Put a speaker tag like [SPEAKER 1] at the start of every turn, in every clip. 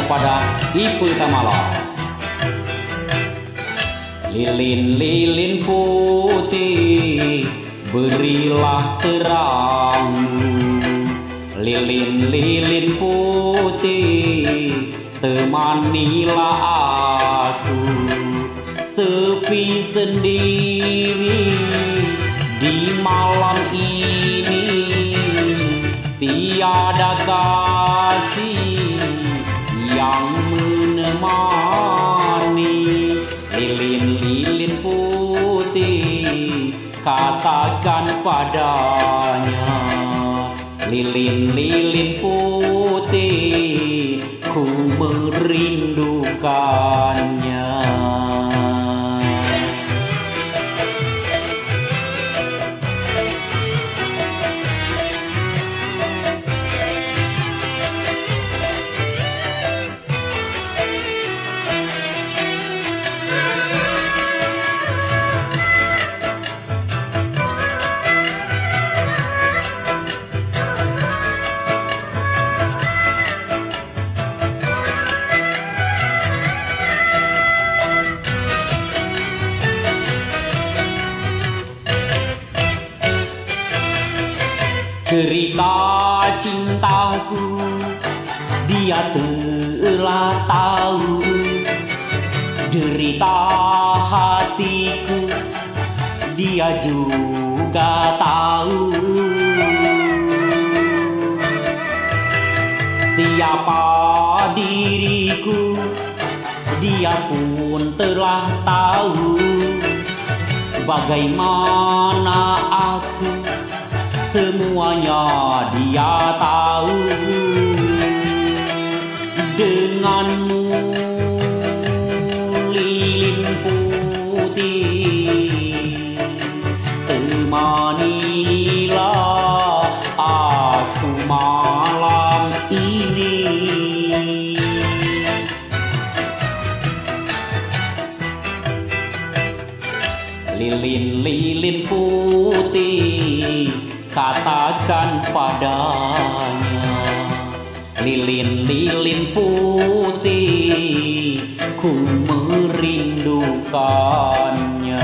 [SPEAKER 1] kepada Ibu Tamala. Lilin-lilin putih berilah terang, lilin-lilin putih temanilah aku. Sepi sendiri di malam ini, tiada kasih yang menemani. Lilin-lilin putih katakan padanya, lilin-lilin putih ku merindukannya. Cerita cintaku dia telah tahu, derita hatiku dia juga tahu. Siapa diriku dia pun telah tahu, bagaimana aku semuanya dia tahu. Denganmu lilin putih temanilah aku malam ini. Lilin-lilin putih katakan padanya, lilin-lilin putih ku merindukannya.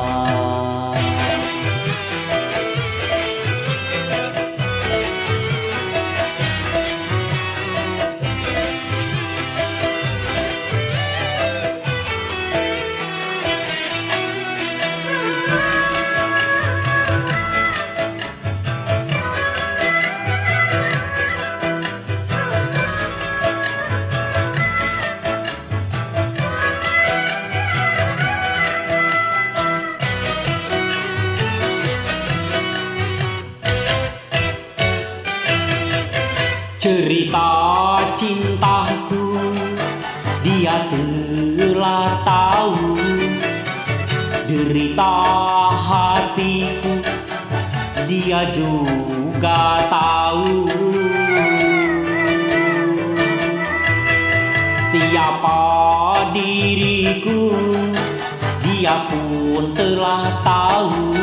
[SPEAKER 1] Cerita cintaku dia telah tahu, derita hatiku dia juga tahu. Siapa diriku dia pun telah tahu,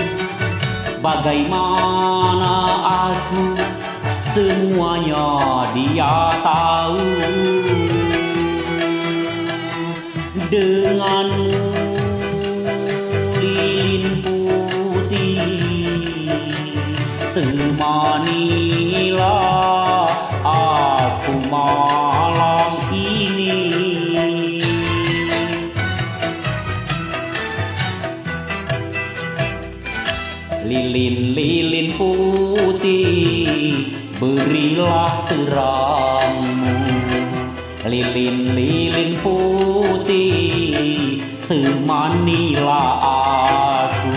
[SPEAKER 1] bagaimana aku semuanya dia tahu. Denganmu lilin putih temanilah aku malam ini. Lilin-lilin putih berilah terangmu, lilin-lilin putih temanilah aku.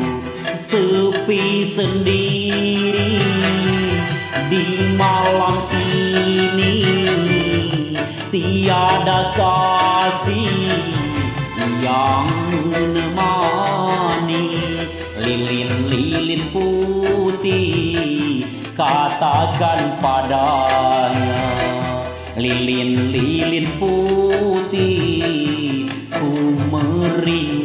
[SPEAKER 1] Sepi sendiri di malam ini, tiada kasih yang menemani. Lilin-lilin putih katakan padanya, lilin-lilin putih ku merindukannya.